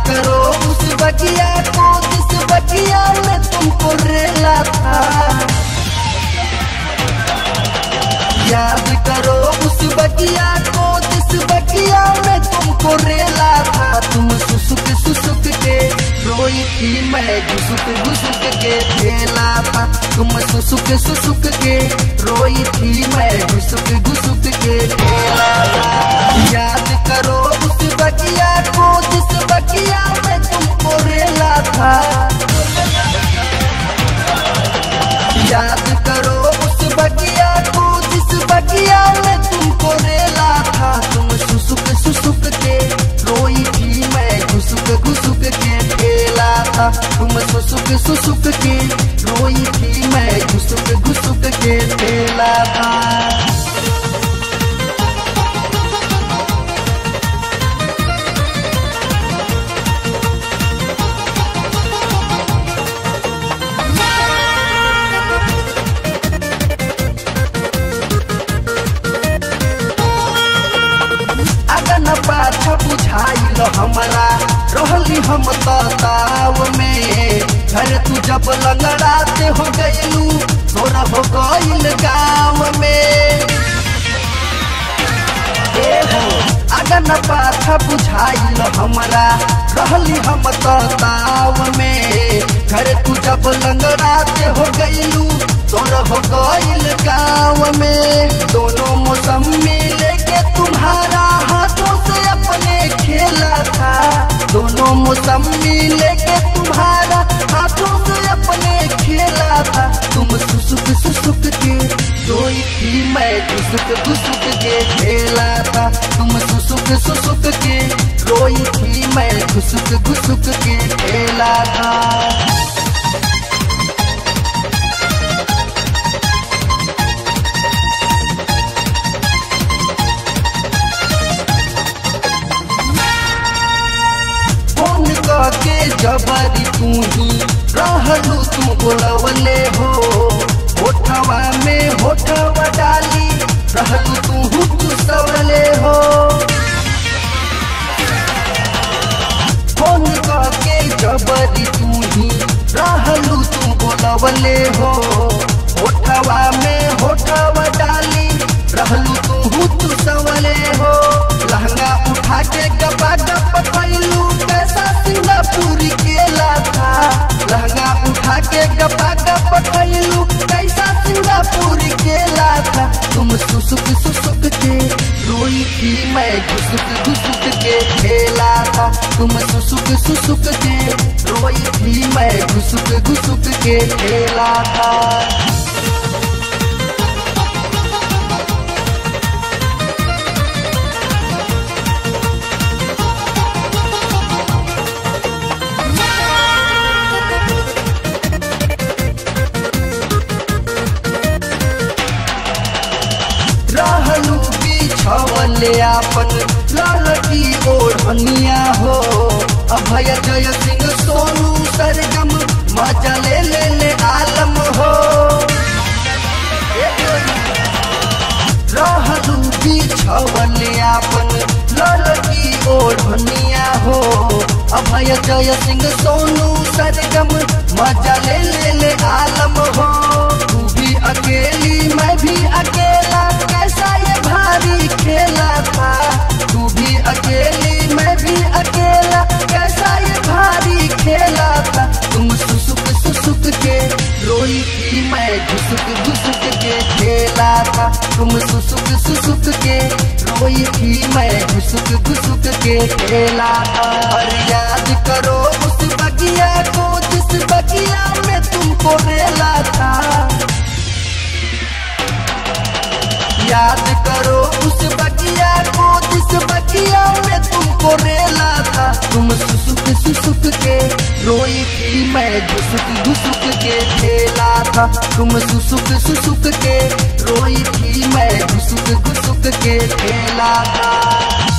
करो उस बगिया को जिस बगिया में तुमको रेला था। याद करो उस बगिया को जिस बगिया में तुमको रेला था। तुम सुसुक सुसुक के रोई थी, मैं घुसुक घुसुक के खेला था। तुम सुसुक सुसुक के रोई थी, मैं घुसुक घुसुक के खेला था। याद करो उस बगिया को जिस बगिया में तुमको रेला था। याद करो उस बगिया को जिस बगिया में तुमको रेला था। तुम सुसुक सुसुक के रोई थी, मैं घुसुक घुसुक के खेला था। तुम सुसुक सुसुक के रोई थी, मैं घुसुक घुसुक के खेला था। पाछा बुझाइल हमारा रहली हम ताव में। घर तू जब लंगड़ाते हो गईलू तोरा हो गईल गाँव में। अगन पाछा बुझाइल हमारा रहली हम ताव में। घर तू जब लंगड़ाते हो गईलू तोरा हो गईल गाँव में। दोनों मौसम मिले के तुम्हारा हाथों से अपने खेला था। दोनों मौसम मिले के तुम्हारा हाथों से अपने खेला था। तुम सुसुक सुसुक के रोई थी, मैं घुसुक घुसुक के खेला था। तुम सुसुक सुसुक के रोई थी, मैं घुसुक घुसुक के खेला था। के जबरी तू ही रहलू तू बोलवले हो। होठवा में होठवा डाली रहलू तू सवले हो। फोन के जबरी तू ही रहलू तू बोलवले हो। होठवा में होठवा डाली रहलू तू सवले हो। लहंगा उठा के गपा गप कैलू कैसा सिंगापुरी केला था। लहंगा उठा के गपा गप कैलू कैसा सिंगापुरी केला था। तुम सुसुक सुसुक के रोई थी, मैं घुसुक घुसुक के खेला था। तुम सुसुक सुसुक के रोई थी, मैं घुसुक घुसुक के खेला था। रहलू बिछवले आपन ललकी ओढ़निया हो। अभय जय सिंह सोनू सरगम मजा ले ले आलम हो। रहलू बिछवले आपन ललकी ओढ़निया हो। अभय जय सिंह सोनू सरगम मजा ले आलम हो। तू भी अकेली मैं भी अकेला कैसा ये भारी खेला था। तू भी अकेली मैं भी अकेला कैसा ये भारी खेला था। तुम सुसुक सुसुक के रोई थी, मैं घुसुक घुसुक के खेला था। तुम सुसुक सुसुक के रोई थी, मैं घुसुक घुसुक के खेला था। और याद करो उस बगिया को जिस बगिया में तुमको रेला था। याद करो उस बगिया को जिस बगिया में तुमको रेला था। तुम सुसुक सुसुक के रोई थी, मैं घुसुक घुसुक के खेला था। तुम सुसुक सुसुक के रोई थी, मैं घुसुक घुसुक के खेला था।